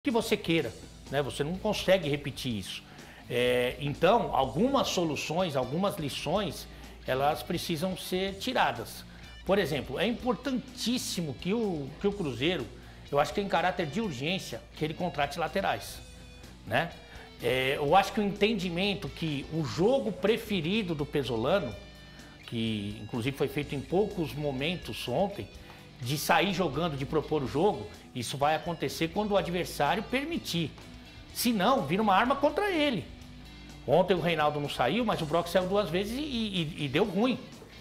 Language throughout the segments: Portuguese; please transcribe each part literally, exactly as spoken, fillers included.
que você queira, né? Você não consegue repetir isso. É, então, algumas soluções, algumas lições, elas precisam ser tiradas. Por exemplo, é importantíssimo que o, que o Cruzeiro, eu acho que tem caráter de urgência, que ele contrate laterais, né? É, eu acho que o entendimento que o jogo preferido do Pesolano, que inclusive foi feito em poucos momentos ontem, de sair jogando, de propor o jogo, isso vai acontecer quando o adversário permitir. Se não, vira uma arma contra ele. Ontem o Reinaldo não saiu, mas o Brock saiu duas vezes e, e, e deu ruim.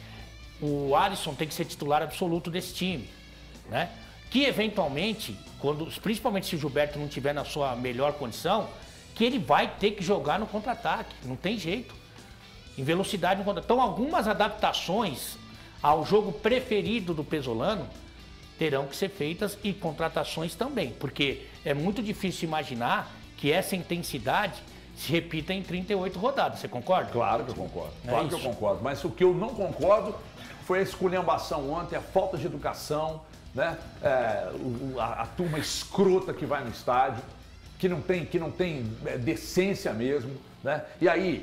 O Alisson tem que ser titular absoluto desse time, né? Que eventualmente, quando, principalmente se o Gilberto não estiver na sua melhor condição, que ele vai ter que jogar no contra-ataque, não tem jeito. Em velocidade no contra-ataque. Então, algumas adaptações ao jogo preferido do Pesolano terão que ser feitas e contratações também, porque é muito difícil imaginar que essa intensidade se repita em trinta e oito rodadas. Você concorda? Claro que eu concordo. É Claro isso. que eu concordo. Mas o que eu não concordo foi a esculhambação ontem, a falta de educação, né? É, o- a, a turma escrota que vai no estádio, que não tem, que não tem é, decência mesmo, né? E aí,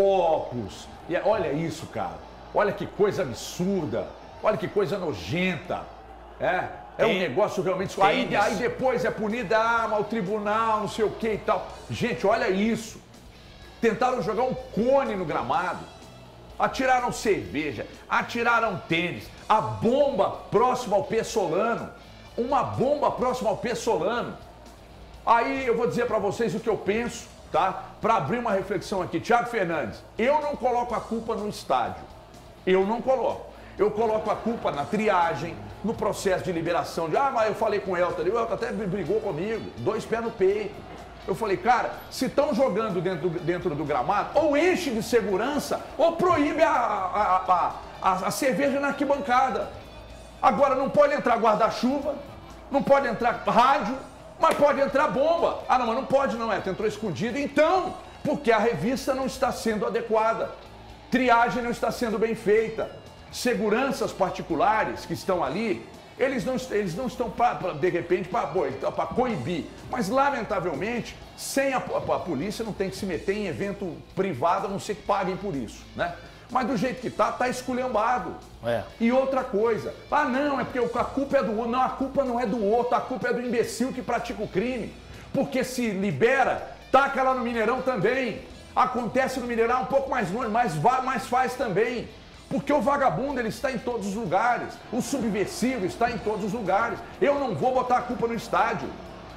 copos. E, olha isso, cara. Olha que coisa absurda. Olha que coisa nojenta. É, é um Tem- negócio realmente. Aí, aí depois é punida, ah, mas o tribunal, não sei o que e tal. Gente, olha isso. Tentaram jogar um cone no gramado. Atiraram cerveja, atiraram tênis. A bomba próxima ao Pessolano. Uma bomba próxima ao Pessolano. Aí eu vou dizer pra vocês o que eu penso, tá? Pra abrir uma reflexão aqui. Thiago Fernandes, eu não coloco a culpa no estádio. Eu não coloco. Eu coloco a culpa na triagem, no processo de liberação. De, ah, mas eu falei com o Elton, o Elton até brigou comigo, dois pés no peito. Eu falei, cara, se estão jogando dentro, dentro do gramado, ou enche de segurança, ou proíbe a, a, a, a, a cerveja na arquibancada. Agora, não pode entrar guarda-chuva, não pode entrar rádio, mas pode entrar bomba. Ah, não, mas não pode não, é, entrou escondido. Então, porque a revista não está sendo adequada, triagem não está sendo bem feita. Seguranças particulares que estão ali, eles não, eles não estão, pra, pra, de repente, para coibir. Mas, lamentavelmente, sem a, a, a polícia não tem que se meter em evento privado, a não ser que paguem por isso, né? Mas do jeito que tá, tá esculhambado. É. E outra coisa, ah não, é porque a culpa é do outro. Não, a culpa não é do outro, a culpa é do imbecil que pratica o crime. Porque se libera, taca lá no Mineirão também. Acontece no Mineirão um pouco mais longe, mas, vai, mas faz também. Porque o vagabundo, ele está em todos os lugares. O subversivo está em todos os lugares. Eu não vou botar a culpa no estádio.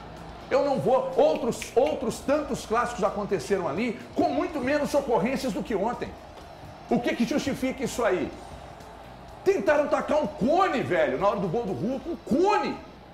Eu não vou. Outros, outros tantos clássicos aconteceram ali com muito menos ocorrências do que ontem. O que que justifica isso aí? Tentaram tacar um cone, velho, na hora do gol do Hulk. Um cone.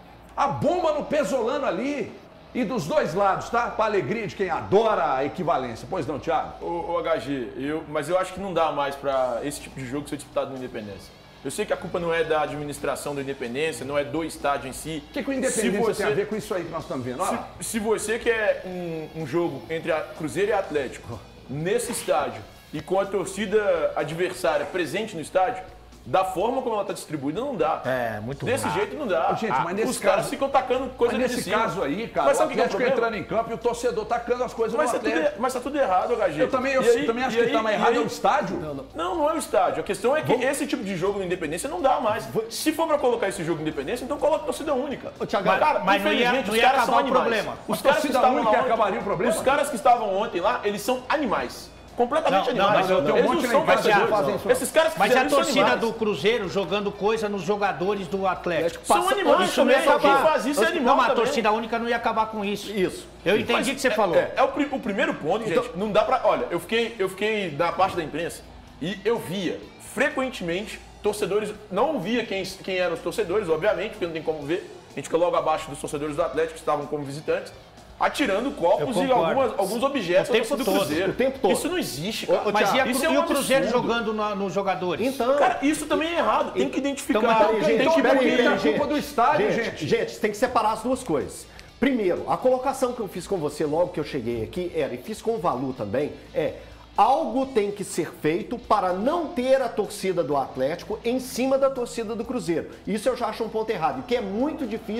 A bomba no Pesolano ali. E dos dois lados, tá? Para alegria de quem adora a equivalência. Pois não, Thiago? Ô, ô H G, eu, mas eu acho que não dá mais para esse tipo de jogo ser disputado no Independência. Eu sei que a culpa não é da administração do Independência, não é do estádio em si. O que, que o Independência você, tem a ver com isso aí que nós estamos vendo? Olha lá. Se, se você quer um, um jogo entre a Cruzeiro e Atlético nesse estádio e com a torcida adversária presente no estádio, da forma como ela está distribuída, não dá. É, muito Desse ruim. jeito não dá. Gente, mas nesse Os caras caso- ficam tacando coisa Mas ali de nesse cima. caso aí, cara, Mas o sabe o que é o Atlético problema? entrando em campo e o torcedor tacando as coisas Mas no tá, tudo, Atlético. mas tá tudo errado, H G. Eu também, eu, E aí- também acho e que aí- está mais e errado aí- é o estádio. Não, não, não é o estádio. A questão é que esse tipo de jogo no Independência não dá mais. Se for pra colocar esse jogo no Independência, então coloca torcida única. Ô, Thiago, Mas- cara, mas não ia- infelizmente, não os ia caras acabar são o animais. problema. Os A caras que torcida estavam única lá ontem- acabaria o problema? Os caras que estavam ontem lá, eles são animais. Completamente Não, não, animais. mas eu tenho um Eles monte não lá são em casa que torcedores, fazem não. isso, não. Esses caras que Mas fizeram a isso são torcida animais. do Cruzeiro jogando coisa nos jogadores do Atlético. São Passa- animais Isso não também. ia Quem acabar. faz isso é Não, animal mas a também. torcida única não ia acabar com isso. Isso. Eu entendi o que você falou. É, é o, pri- o primeiro ponto, gente, não dá pra... Olha, eu fiquei, eu fiquei na parte da imprensa e eu via, frequentemente, torcedores... Não via quem, quem eram os torcedores, obviamente, porque não tem como ver. A gente fica logo abaixo dos torcedores do Atlético, que estavam como visitantes, atirando copos Eu e concordo. algumas, alguns objetos O tempo do todo, Cruzeiro. o tempo todo. Isso não existe, cara. Ô, ô, Mas e, a- isso é e um o Cruzeiro absurdo. jogando na- nos jogadores? Então, Cara, isso também é errado. Tem que identificar. Então, mas tem gente, que pera aí, punir. pera a aí, culpa do estádio, gente. Gente, tem que separar as duas coisas. Primeiro, a colocação que eu fiz com você logo que eu cheguei aqui era, e fiz com o Valu também, é algo tem que ser feito para não ter a torcida do Atlético em cima da torcida do Cruzeiro. Isso eu já acho um ponto errado, que é muito difícil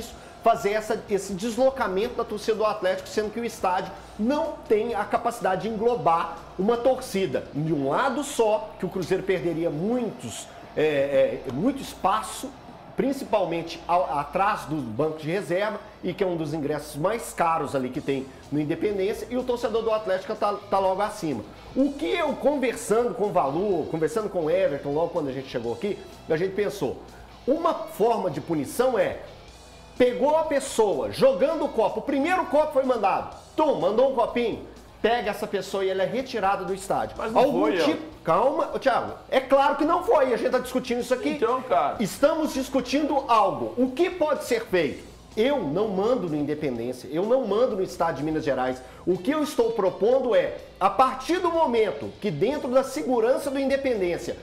fazer essa, esse deslocamento da torcida do Atlético, sendo que o estádio não tem a capacidade de englobar uma torcida. De um lado só, que o Cruzeiro perderia muitos, é, é, muito espaço, principalmente ao, atrás do banco de reserva, e que é um dos ingressos mais caros ali que tem no Independência, e o torcedor do Atlético está tá logo acima. O que eu, conversando com o Valu, conversando com o Everton, logo quando a gente chegou aqui, a gente pensou, uma forma de punição é, pegou a pessoa jogando o copo, o primeiro copo foi mandado, tum, mandou um copinho, pega essa pessoa e ela é retirada do estádio. Mas não Algum foi, tipo... Calma, Thiago, é claro que não foi, a gente está discutindo isso aqui. Então, cara... Estamos discutindo algo. O que pode ser feito? Eu não mando no Independência, eu não mando no estado de Minas Gerais. O que eu estou propondo é, a partir do momento que dentro da segurança do Independência,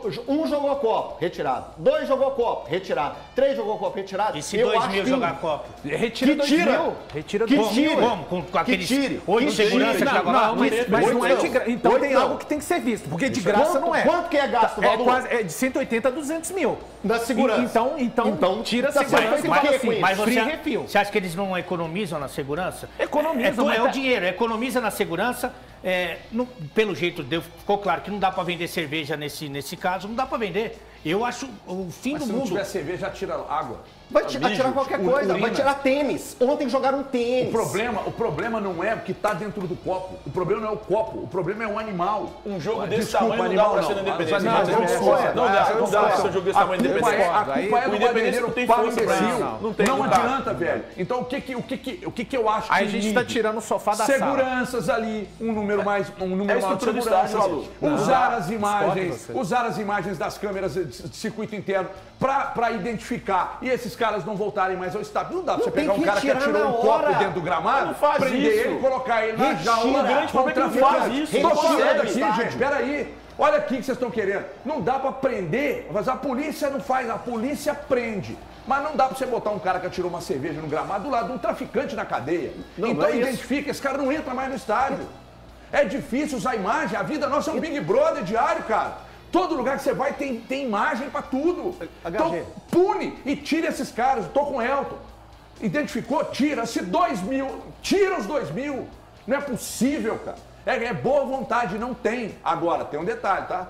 um jogou copo, retirado. Dois jogou copo, retirado. Três jogou copo, retirado. E se eu dois acho mil que... jogar copo? Retira que dois tira. mil. Retira Que dois mil. tira. Como? Com, com aqueles tire. oito Que segurança tire. que Não, agora não, mas, mas não é de graça. Então Oito tem não. algo que tem que ser visto, porque de graça Quanto- não é. quanto que é gasto, É, Valor? quase, é de cento e oitenta a duzentos mil. Na segurança. E- Então, então, Então, tira a tá segurança certo. e Mas- fala assim, mas Mas free você, refil. você acha que eles não economizam na segurança? Economizam, É, é, mas é tá- o dinheiro, economiza na segurança. É, não- pelo jeito, deu, ficou claro que não dá para vender cerveja nesse, nesse caso, não dá para vender. Eu acho o fim Mas do se não mundo. tiver cerveja, tira água. Vai tirar, tirar qualquer ur- coisa, urina. vai tirar tênis. Ontem jogaram tênis. O problema, o problema não é o que está dentro do copo. O problema não é o copo. O problema é o animal. Um jogo Ué, desse desculpa, tamanho não dá animal pra não. ser na Os Independência. animais Não, não não, discordo. não dá, Eu não dá pra discordo. ser um jogo desse A tamanho na culpa é, Independência. a culpa é O do Independência bandeiro não tem para o força pra imbecil. isso. Não, Não tem, não dá. adianta, velho. Então o que que, o que, que, o que, que eu acho Aí que a gente tá inibe? tirando o sofá da sala. Seguranças ali, um número mais, um número É a maior de estrutura do seguranças. estádio, Valu. Usar Não. as imagens, Discordo usar as imagens das câmeras de de circuito interno para identificar e esses caras não voltarem mais ao estádio. Não dá pra você tem pegar um que cara que retirar atirou na um copo hora. dentro do gramado, Não faz prender isso. ele, colocar ele na Retira. jaula. O grande problema é que não traficante. faz isso. Tô Não falando consegue, aqui, estádio. gente, peraí. Olha aqui que vocês estão querendo. Não dá pra prender, mas a polícia não faz, a polícia prende. Mas não dá pra você botar um cara que atirou uma cerveja no gramado do lado de um traficante na cadeia. Não, então não é isso. identifica, esse cara não entra mais no estádio. É difícil usar imagem, a vida nossa é um Big Brother diário, cara. Todo lugar que você vai tem, tem imagem pra tudo. Então pune e tire esses caras. Eu tô com o Elton. Identificou? Tira. Se dois mil, tira os dois mil. Não é possível, cara. É, é boa vontade, não tem. Agora, tem um detalhe, tá?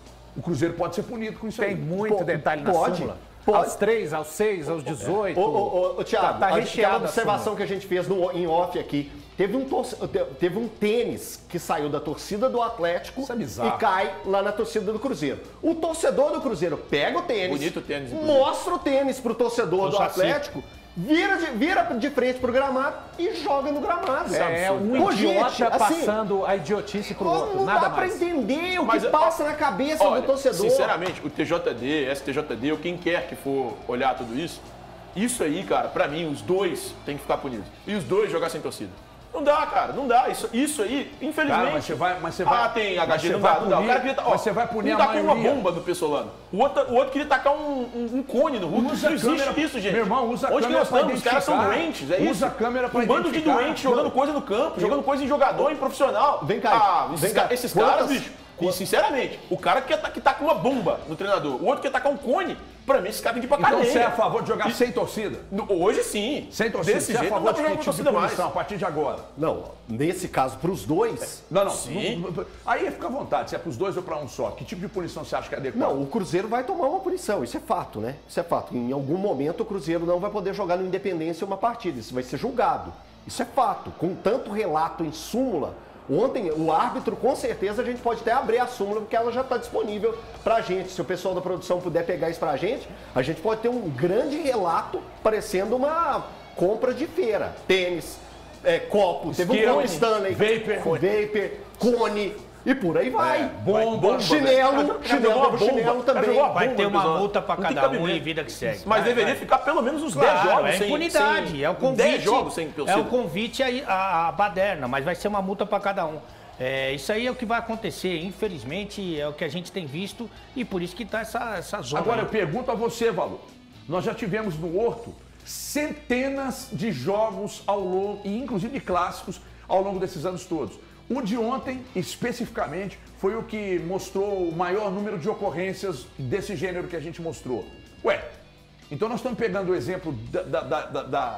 O Cruzeiro pode ser punido com isso Tem aí. muito Pô, detalhe na pode, súmula. pode. Aos três, aos seis, aos dezoito. Ô, ô, ô, ô, Thiago, tá, tá aquela recheada a observação súmula. que a gente fez no, em off aqui. Teve um, torce- teve um tênis que saiu da torcida do Atlético Isso é bizarro. e cai lá na torcida do Cruzeiro. O torcedor do Cruzeiro pega o tênis, Bonito tênis, inclusive. mostra o tênis pro torcedor O do Saci. Atlético, vira de, vira de frente pro gramado e joga no gramado. É um Pô, gente, idiota assim, passando a idiotice pro Não, outro, não nada dá pra mais. entender o Mas, que passa na cabeça Olha, do torcedor. sinceramente, o T J D, S T J D, ou quem quer que for olhar tudo isso, isso aí, cara, pra mim, os dois tem que ficar punidos. E os dois jogar sem torcida. Não dá, cara, não dá. Isso, isso aí, infelizmente. Cara, mas você vai- mas você vai- Ah, tem mas H G, você não vai dá, não dá. O punir- cara queria ta- ó, mas você vai punir um a tacou uma maioria. bomba no Pessolano. O outro, o outro queria tacar um, um, um cone no Hulk. Usa Não a existe câmera- isso, gente. Meu irmão, usa a Onde que câmera nós pra estamos? Os caras são identificar. doentes, é Usa isso. a câmera pra Um bando de identificar. doentes jogando coisa no campo, jogando coisa em jogador, em profissional. Vem cá, Ah, vem esses, cá. ca- esses Quantas- caras, bicho. E, sinceramente, o cara que, tá, que tá com uma bomba no treinador, o outro quer tacar um cone, pra mim, esse cara tem que ir pra Então cadeia. você é a favor de jogar sem torcida? No- Hoje sim. Sem torcida. Desse Você é a jeito não favor dá pra de jogar que com tipo de torcida mais. punição a partir de agora? Não, nesse caso, pros dois. Não, não. Sim. não, não, Aí fica à vontade, se é pros dois ou pra um só. Que tipo de punição você acha que é adequado? Não, o Cruzeiro vai tomar uma punição, isso é fato, né? Isso é fato. Em algum momento o Cruzeiro não vai poder jogar no Independência uma partida, isso vai ser julgado. Isso é fato. Com tanto relato em súmula, ontem o árbitro, com certeza, a gente pode até abrir a súmula, porque ela já está disponível pra gente. Se o pessoal da produção puder pegar isso pra gente, a gente pode ter um grande relato parecendo uma compra de feira. Tênis, é, copo, teve um Esquilo, copo Stanley, vapor. vapor, cone e por aí vai. É, bomba, chinelo, Já chinelo, jogou uma teve chinelo bomba, já também. jogou uma Vai bomba ter no uma episódio. multa pra Não tem cada um cabimento. e vida que segue. Mas Vai, deveria vai. ficar pelo menos uns Claro, dez jogos é sem impunidade, sem- é o convite. dez jogos sem torcida. É o convite aí à, à baderna, mas vai ser uma multa para cada um. É, isso aí é o que vai acontecer, infelizmente é o que a gente tem visto e por isso que tá essa, essa zona. Agora eu aí. pergunto a você, Valor. Nós já tivemos no Horto centenas de jogos ao longo, e inclusive de clássicos, ao longo desses anos todos. O de ontem, especificamente, foi o que mostrou o maior número de ocorrências desse gênero que a gente mostrou. Ué, Então nós estamos pegando o exemplo da, da, da, da,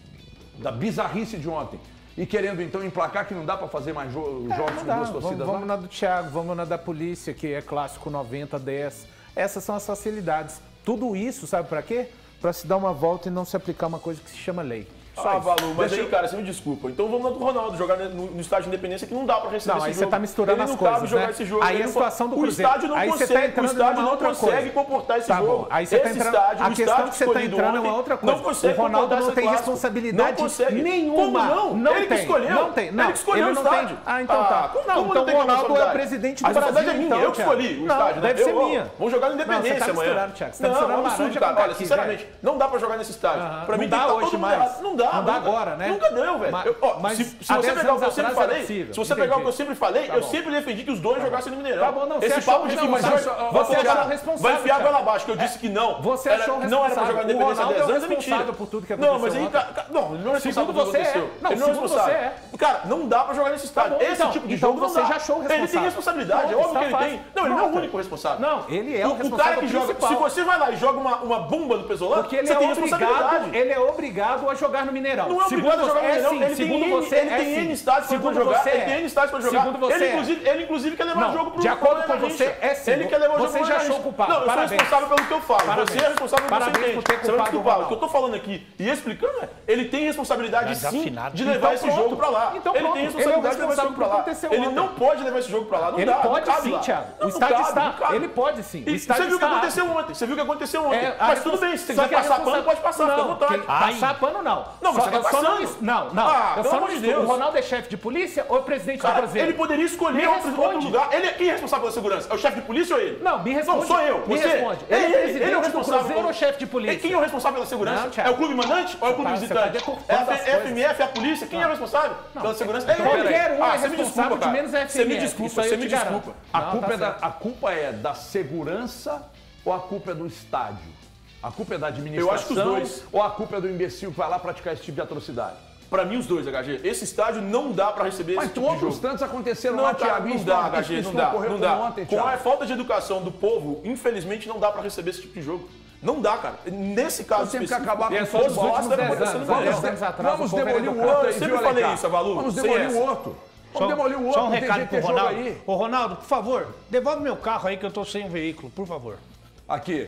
da bizarrice de ontem e querendo então emplacar que não dá para fazer mais jo É, jogos não com dá. duas torcidas Vamos, vamos lá? na do Thiago, vamos na da polícia, que é clássico noventa, dez. Essas são as facilidades. Tudo isso, sabe para quê? Para se dar uma volta e não se aplicar uma coisa que se chama lei. Só Ah, isso. Valu, mas Deixa aí, eu- cara, você me desculpa. Então vamos lá do Ronaldo jogar no, no estádio de Independência que não dá pra receber Não, esse aí jogo. você tá misturando ele as não coisas, cabe jogar né? esse jogo. Aí ele a não situação do o Cruzeiro. estádio não Aí você consegue, tá entrando o estádio numa não outra consegue coisa. comportar esse Tá jogo. bom, aí você esse tá entrando... estádio, A o questão estádio que você tá escolhido entrando é ontem, uma outra coisa. Não consegue O Ronaldo comportar não esse tem clássico. responsabilidade não consegue. nenhuma. Como não? Não ele que tem. escolheu. Não tem. Não, ele que escolheu ele o não estádio. tem. Ah, então tá. como- Não, como então tem o Ronaldo é o responsabilidade? presidente do A responsabilidade Brasil, é minha, então, eu que escolhi o Não, estádio. né? deve ser Eu- minha. Vamos jogar no Não, você Independência tá amanhã. misturando, Thiago. Você tá Não, misturando é um absurdo, laranja cara. com Olha, caqui, sinceramente, não dá pra jogar nesse estádio. Aham. Pra Não mim dá tem que tá hoje todo mundo mais. errado. Não dá. Não dá nunca- agora, né? Nunca deu, velho. Mas- Eu- ó, mas se se há você dez pegar o anos que eu sempre atrás era falei, possível. se você pegar o que eu Entendi. sempre falei, Tá eu bom. sempre defendi que os dois jogassem no Mineirão. Tá bom, não, você Esse achou- papo de não, que mas você isso- vai você colocar- achou responsável, vai enfiar a Thiago. goela abaixo, que eu disse que não. Você era- achou que não era pra responsável. jogar O Independência há Ronaldo dez é o anos, é mentira. responsável por tudo que Não, mas aconteceu aí, ontem. ca- ca- não, ele não é responsável Segundo pelo que você é. aconteceu. Não, ele não é segundo responsável. você Cara, não dá pra jogar nesse estádio. bom, Esse então, tipo de então jogo não você dá. já achou o Ele tem responsável. responsabilidade, é Pronto, óbvio que está ele tem. fácil. Não, ele não é o Pronto. único responsável. Não, ele é o O cara responsável que joga, principal. se você vai lá e joga uma, uma bomba no Pesolano, Porque ele você é, tem obrigado, responsabilidade. ele é obrigado a jogar no Mineirão. Não é Segundo obrigado a jogar você- no Mineirão, é sim, ele tem segundo N- você ele é tem sim. N estádios pra Segundo jogar, você ele é. tem N estádios pra jogar. Segundo você ele, é. inclusive, ele, inclusive, quer levar Não, o jogo pro de acordo pro com Garrincha. você, é sim. Ele quer levar o jogo Você pro já Garrincha. achou culpado. Não, eu Parabéns. sou responsável pelo que eu falo. Parabéns. Você é responsável pelo que Parabéns você por ter entende. Você vai me culpado o desculpar. O Ronaldo. que eu tô falando aqui e explicando é, ele tem responsabilidade Já sim desafinado. de levar Então esse pronto. jogo pra lá. Então ele pronto. tem Ele é o responsabilidade de levar esse responsável jogo pra por lá. acontecer Ele ontem. não pode levar esse jogo pra lá. Não Ele dá, pode não cabe sim, lá. Thiago. Não, O não estádio cabe, está. não cabe. Ele pode sim. O E estádio você viu o que está aconteceu ontem. Você viu o que aconteceu ontem. É, a Mas tudo respons- bem, se você só quiser que a passar pano, responsa- pode passar, fica à Não, vontade. que- passar pano não. Não, mas Só- você tá eu só não- passando. Não, não. Ah, eu pelo só amor não de estou. Deus. O Ronaldo é chefe de polícia ou é presidente do Cara, Cruzeiro? ele poderia escolher Me outro, outro responde. lugar. Ele, quem é responsável pela segurança? É o chefe de polícia ou ele? Não, me responde. Não, sou eu. Me Você? responde. É Ele é ele, presidente ele é o do responsável. Cruzeiro ou chefe de polícia? E quem é o responsável pela segurança? Não, Thiago. É o clube mandante ou é o clube Tá, você tá visitante? deturpando É a as F- coisas. F M F, é a polícia? Quem é o responsável pela segurança? É então ele. qualquer um é Ah, você me responsável, desculpa, de cara. menos a F Você M me F, desculpa, isso aí você eu me te garanto. desculpa. A, Não, culpa tá é da, certo. a culpa é da segurança ou a culpa é do estádio? A culpa é da administração Eu acho que os dois. ou a culpa é do imbecil que vai lá praticar esse tipo de atrocidade? Pra mim, os dois, H G. Esse estádio não dá pra receber Mas esse tipo de outros jogo. tantos aconteceram Não, lá, cara, Thiago. não Isso dá, não- H isso- G, isso não dá, ocorreu não como dá. ontem, Com a Thiago. falta de educação do povo, infelizmente não dá pra receber esse tipo de jogo. Não dá, cara. Nesse caso Nós temos que específico, acabar com E é o só dos futebol. últimos Bosta, dez acontecendo anos. com há ele. dez anos atrás, Vamos o povo era demolir o educado. outro Eu aí, sempre viu, falei Alencar? isso, Avalu, Vamos sem demolir essa. o outro. Só, Vamos demolir o outro. só um tem recado gente pro que joga Ronaldo. aí. Ô, Ronaldo, por favor, devolve meu carro aí que eu tô sem um veículo, por favor. Aqui.